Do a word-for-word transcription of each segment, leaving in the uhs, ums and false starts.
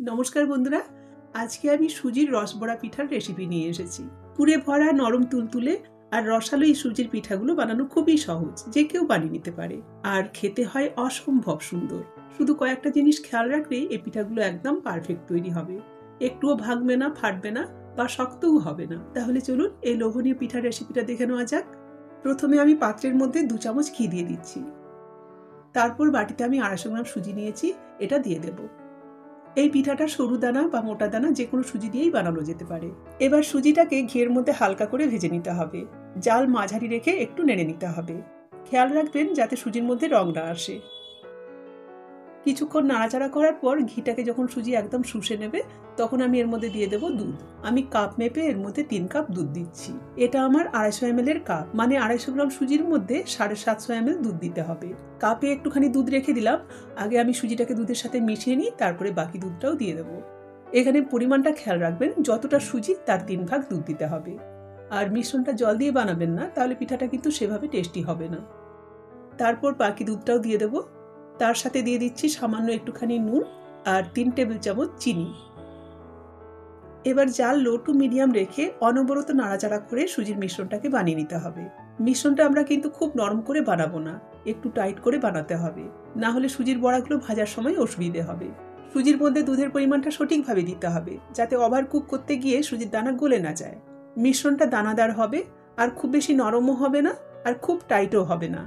নমস্কার বন্ধুরা, আজকে আমি সুজির রসবড়া পিঠার রেসিপি নিয়ে এসেছি। পুরে ভরা নরম তুলতুলে আর রসালো এই সুজির পিঠাগুলো বানানো খুবই সহজ, যে কেউ বানিয়ে নিতে পারে। আর খেতে হয় অসম্ভব সুন্দর। শুধু কয়েকটা জিনিস খেয়াল রাখলেই এই পিঠাগুলো একদম পারফেক্ট তৈরি হবে। একটুও ভাঙবে না, ফাটবে না বা শক্তও হবে না। তাহলে চলুন এই লোভনীয় পিঠার রেসিপিটা দেখে নেওয়া যাক। প্রথমে আমি পাত্রের মধ্যে দু চামচ ঘি দিয়ে দিচ্ছি। তারপর বাটিতে আমি আড়াইশো গ্রাম সুজি নিয়েছি, এটা দিয়ে দেবো। এই পিঠাটা সরু দানা বা মোটা দানা যে কোনো সুজি দিয়েই বানানো যেতে পারে। এবার সুজিটাকে ঘিয়ের মধ্যে হালকা করে ভেজে নিতে হবে। জাল মাঝারি রেখে একটু নেড়ে নিতে হবে। খেয়াল রাখবেন যাতে সুজির মধ্যে রং না আসে। কিছুক্ষণ নাড়াচাড়া করার পর ঘিটাকে যখন সুজি একদম শুষে নেবে, তখন আমি এর মধ্যে দিয়ে দেবো দুধ। আমি কাপ মেপে এর মধ্যে তিন কাপ দুধ দিচ্ছি। এটা আমার আড়াইশো এম এল এর কাপ, মানে আড়াইশো গ্রাম সুজির মধ্যে সাড়ে সাতশো এম এল দুধ দিতে হবে। কাপে একটুখানি দুধ রেখে দিলাম। আগে আমি সুজিটাকে দুধের সাথে মিশিয়ে নিই, তারপরে বাকি দুধটাও দিয়ে দেবো। এখানে পরিমাণটা খেয়াল রাখবেন, যতটা সুজি তার তিন ভাগ দুধ দিতে হবে। আর মিশ্রণটা জল দিয়ে বানাবেন না, তাহলে পিঠাটা কিন্তু সেভাবে টেস্টি হবে না। তারপর বাকি দুধটাও দিয়ে দেবো। তার সাথে দিয়ে দিচ্ছি সামান্য একটুখানি নুন আর তিন টেবিল চামচ চিনি। এবার জাল লো টু মিডিয়াম রেখে অনবরত নাড়াচাড়া করে সুজির মিশ্রণটাকে বানিয়ে নিতে হবে। মিশ্রণটা আমরা কিন্তু খুব নরম করে বানাবো না, একটু টাইট করে বানাতে হবে, না হলে সুজির বড়াগুলো ভাজার সময় অসুবিধে হবে। সুজির মধ্যে দুধের পরিমাণটা সঠিকভাবে দিতে হবে, যাতে ওভার কুক করতে গিয়ে সুজির দানা গলে না যায়। মিশ্রণটা দানাদার হবে, আর খুব বেশি নরমও হবে না আর খুব টাইটও হবে না।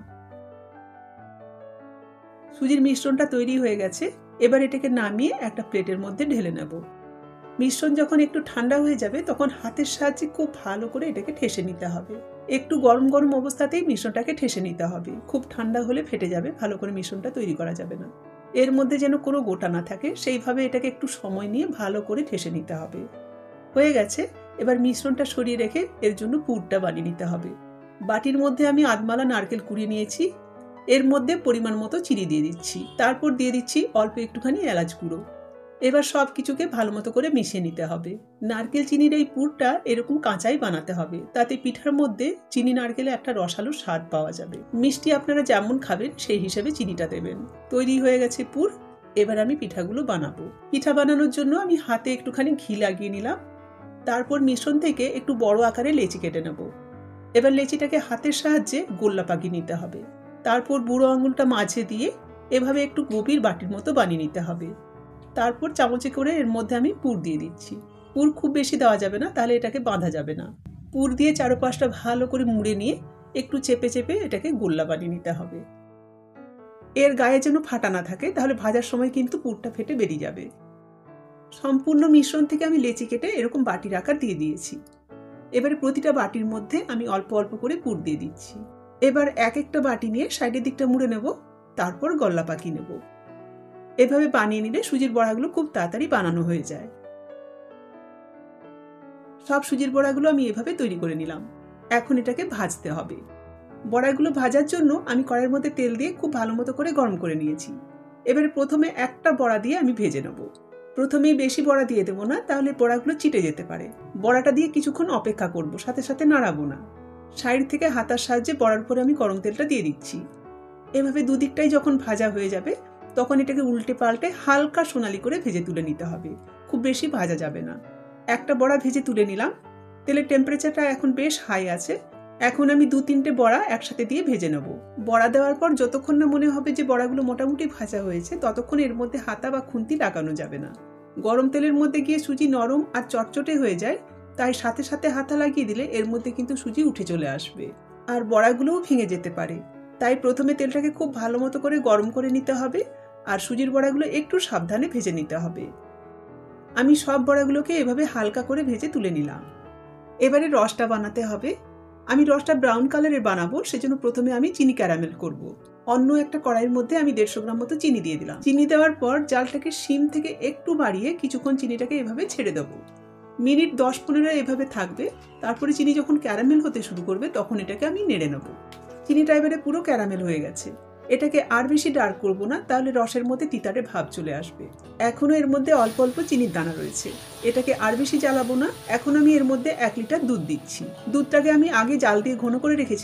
সুজির মিশ্রণটা তৈরি হয়ে গেছে। এবার এটাকে নামিয়ে একটা প্লেটের মধ্যে ঢেলে নেব। মিশ্রণ যখন একটু ঠান্ডা হয়ে যাবে, তখন হাতের সাহায্যে খুব ভালো করে এটাকে ঠেসে নিতে হবে। একটু গরম গরম অবস্থাতেই মিশ্রণটাকে ঠেসে নিতে হবে। খুব ঠান্ডা হলে ফেটে যাবে, ভালো করে মিশ্রণটা তৈরি করা যাবে না। এর মধ্যে যেন কোনো গোটা না থাকে, সেইভাবে এটাকে একটু সময় নিয়ে ভালো করে ঠেসে নিতে হবে। হয়ে গেছে। এবার মিশ্রণটা সরিয়ে রেখে এর জন্য পুরটা বানিয়ে নিতে হবে। বাটির মধ্যে আমি আধমালা নারকেল কুড়িয়ে নিয়েছি। এর মধ্যে পরিমাণ মতো চিনি দিয়ে দিচ্ছি। তারপর দিয়ে দিচ্ছি অল্প একটুখানি এলাচ গুঁড়ো। এবার সব কিছুকে ভালো মতো করে মিশিয়ে নিতে হবে। নারকেল চিনির এই পুরটা এরকম কাঁচাই বানাতে হবে, তাতে পিঠার মধ্যে চিনি নারকেলে একটা রসালো স্বাদ পাওয়া যাবে। মিষ্টি আপনারা যেমন খাবেন সেই হিসেবে চিনিটা দেবেন। তৈরি হয়ে গেছে পুর। এবার আমি পিঠাগুলো বানাবো। পিঠা বানানোর জন্য আমি হাতে একটুখানি ঘি লাগিয়ে নিলাম। তারপর মিশ্রণ থেকে একটু বড় আকারে লেচি কেটে নেব। এবার লেচিটাকে হাতের সাহায্যে গোল্লা পাকিয়ে নিতে হবে। তারপর বুড়ো আঙুলটা মাঝে দিয়ে এভাবে একটু গভীর বাটির মতো বানিয়ে নিতে হবে। তারপর চামচে করে এর মধ্যে আমি পুর দিয়ে দিচ্ছি। পুর খুব বেশি দেওয়া যাবে না, তাহলে এটাকে বাঁধা যাবে না। পুর দিয়ে চারপাশটা ভালো করে মুড়ে নিয়ে একটু চেপে চেপে এটাকে গোল্লা বানিয়ে নিতে হবে। এর গায়ে যেন ফাটা না থাকে, তাহলে ভাজার সময় কিন্তু পুরটা ফেটে বেরিয়ে যাবে। সম্পূর্ণ মিশ্রণ থেকে আমি লেচি কেটে এরকম বাটির আকার দিয়ে দিয়েছি। এবারে প্রতিটা বাটির মধ্যে আমি অল্প অল্প করে পুর দিয়ে দিচ্ছি। এবার এক একটা বাটি নিয়ে সাইডের দিকটা মুড়ে নেব, তারপর গল্লা পাকিয়ে নেব। এভাবে বানিয়ে নিলে সুজির বড়াগুলো খুব তাড়াতাড়ি বানানো হয়ে যায়। সব সুজির বড়াগুলো আমি এভাবে তৈরি করে নিলাম। এখন এটাকে ভাজতে হবে। বড়াগুলো ভাজার জন্য আমি কড়াইয়ের মধ্যে তেল দিয়ে খুব ভালো মতো করে গরম করে নিয়েছি। এবারে প্রথমে একটা বড়া দিয়ে আমি ভেজে নেব। প্রথমেই বেশি বড়া দিয়ে দেবো না, তাহলে বড়াগুলো চিটে যেতে পারে। বড়াটা দিয়ে কিছুক্ষণ অপেক্ষা করব, সাথে সাথে নাড়াবো না। সাইড থেকে হাতার সাহায্যে বড়ার উপরে আমি গরম তেলটা দিয়ে দিচ্ছি। এভাবে দুদিকটাই যখন ভাজা হয়ে যাবে, তখন এটাকে উল্টে পাল্টে হালকা সোনালি করে ভেজে তুলে নিতে হবে। খুব বেশি ভাজা যাবে না। একটা বড়া ভেজে তুলে নিলাম। তেলের টেম্পারেচারটা এখন বেশ হাই আছে। এখন আমি দু তিনটে বড়া একসাথে দিয়ে ভেজে নেব। বড়া দেওয়ার পর যতক্ষণ না মনে হবে যে বড়াগুলো মোটামুটি ভাজা হয়েছে, ততক্ষণ এর মধ্যে হাতা বা খুন্তি লাগানো যাবে না। গরম তেলের মধ্যে গিয়ে সুজি নরম আর চটচটে হয়ে যায়, তাই সাথে সাথে হাতা লাগিয়ে দিলে এর মধ্যে কিন্তু সুজি উঠে চলে আসবে আর বড়াগুলোও ভেঙে যেতে পারে। তাই প্রথমে তেলটাকে খুব ভালো মতো করে গরম করে নিতে হবে, আর সুজির বড়াগুলো একটু সাবধানে ভেজে নিতে হবে। আমি সব বড়াগুলোকে এভাবে হালকা করে ভেজে তুলে নিলাম। এবারে রসটা বানাতে হবে। আমি রসটা ব্রাউন কালারের বানাবো, সেজন্য প্রথমে আমি চিনি ক্যারামেল করব। অন্য একটা কড়াইয়ের মধ্যে আমি দেড়শো গ্রাম মতো চিনি দিয়ে দিলাম। চিনি দেওয়ার পর জালটাকে সিম থেকে একটু বাড়িয়ে কিছুক্ষণ চিনিটাকে এভাবে ছেড়ে দেবো। মিনিট দশ পনেরো এভাবে থাকবে। তারপরে চিনি যখন ক্যারামেল হতে শুরু করবে, তখন এটাকে আমি নেড়ে নেব। চিনিটা এবারে পুরো ক্যারামেল হয়ে গেছে। এটাকে আর বেশি ডার্ক করব না, তাহলে রসের মধ্যে তিতাটে ভাব চলে আসবে। এখনো এর মধ্যে অল্প অল্প চিনির দানা রয়েছে। এটাকে আর বেশি জ্বালাবো না। এখন আমি এর মধ্যে এক লিটার দুধ দিচ্ছি। দুধটাকে আমি আগে জাল দিয়ে ঘন করে রেখেছিলাম,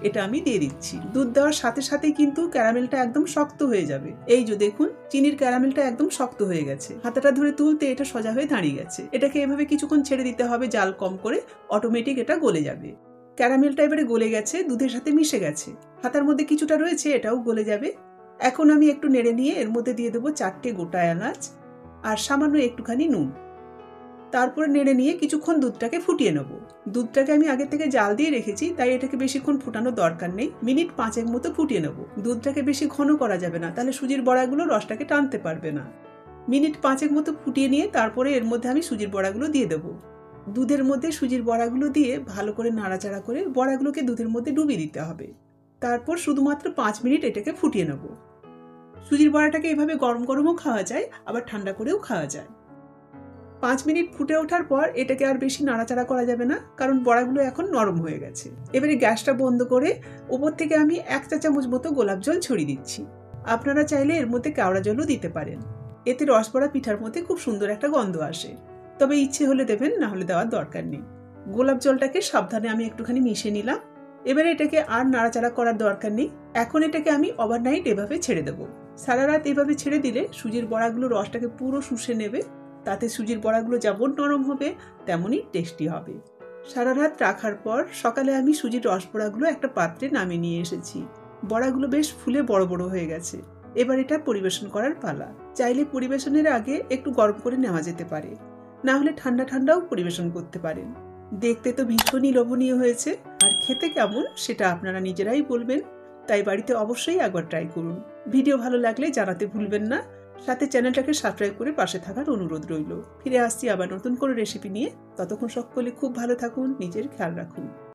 এটা আমি দিয়ে দিচ্ছি। দুধ দেওয়ার সাথে সাথেই কিন্তু ক্যারামেলটা একদম শক্ত হয়ে যাবে। এই যে দেখুন, চিনির ক্যারামেলটা একদম শক্ত হয়ে গেছে। হাতাটা ধরে তুলতে এটা সোজা হয়ে দাঁড়িয়ে গেছে। এটাকে এভাবে কিছুক্ষণ ছেড়ে দিতে হবে, জাল কম করে, অটোমেটিক এটা গলে যাবে। ক্যারামেলটা এবারে গলে গেছে, দুধের সাথে মিশে গেছে। হাতার মধ্যে কিছুটা রয়েছে, এটাও গলে যাবে। এখন আমি একটু নেড়ে নিয়ে এর মধ্যে দিয়ে দেবো চারটে গোটা এলাচ আর সামান্য একটুখানি নুন। তারপরে নেড়ে নিয়ে কিছুক্ষণ দুধটাকে ফুটিয়ে নেব। দুধটাকে আমি আগে থেকে জাল দিয়ে রেখেছি, তাই এটাকে বেশিক্ষণ ফুটানোর দরকার নেই। মিনিট পাঁচেক মতো ফুটিয়ে নেব। দুধটাকে বেশি ঘন করা যাবে না, তাহলে সুজির বড়াগুলো রসটাকে টানতে পারবে না। মিনিট পাঁচেক মতো ফুটিয়ে নিয়ে তারপরে এর মধ্যে আমি সুজির বড়াগুলো দিয়ে দেবো। দুধের মধ্যে সুজির বড়াগুলো দিয়ে ভালো করে নাড়াচাড়া করে বড়াগুলোকে দুধের মধ্যে ডুবিয়ে দিতে হবে। তারপর শুধুমাত্র পাঁচ মিনিট এটাকে ফুটিয়ে নেব। সুজির বড়াটাকে এভাবে গরম গরমও খাওয়া যায়, আবার ঠান্ডা করেও খাওয়া যায়। পাঁচ মিনিট ফুটে ওঠার পর এটাকে আর বেশি নাড়াচাড়া করা যাবে না, কারণ বড়াগুলো এখন নরম হয়ে গেছে। এবারে গ্যাসটা বন্ধ করে ওপর থেকে আমি এক চা চামচ মতো গোলাপ জল ছড়িয়ে দিচ্ছি। আপনারা চাইলে এর মধ্যে কেওড়া জলও দিতে পারেন। এতে রসবড়া পিঠার মধ্যে খুব সুন্দর একটা গন্ধ আসে। তবে ইচ্ছে হলে দেবেন, না হলে দেওয়ার দরকার নেই। গোলাপ জলটাকে সাবধানে আমি একটুখানি মিশিয়ে নিলাম। এবারে এটাকে আর নাড়াচাড়া করার দরকার নেই। এখন এটাকে আমি ওভারনাইট এভাবে ছেড়ে দেবো। সারা রাত এভাবে ছেড়ে দিলে সুজির বড়াগুলো রসটাকে পুরো শুষে নেবে। তাতে সুজির বড়াগুলো যেমন নরম হবে তেমনই টেস্টি হবে। সারা রাত রাখার পর সকালে আমি সুজির রস বড়াগুলো একটা পাত্রে নামিয়ে নিয়ে এসেছি। বড়াগুলো বেশ ফুলে বড় বড় হয়ে গেছে। এবার এটা পরিবেশন করার পালা। চাইলে পরিবেশনের আগে একটু গরম করে নেওয়া যেতে পারে, না হলে ঠান্ডা ঠান্ডাও পরিবেশন করতে পারেন। দেখতে তো ভীষণই লোভনীয় হয়েছে, আর খেতে কেমন সেটা আপনারা নিজেরাই বলবেন। তাই বাড়িতে অবশ্যই একবার ট্রাই করুন। ভিডিও ভালো লাগলে জানাতে ভুলবেন না। সাথে চ্যানেলটাকে সাবস্ক্রাইব করে পাশে থাকার অনুরোধ রইল। ফিরে আসছি আবার নতুন করে রেসিপি নিয়ে। ততক্ষণ সকলে খুব ভালো থাকুন, নিজের খেয়াল রাখুন।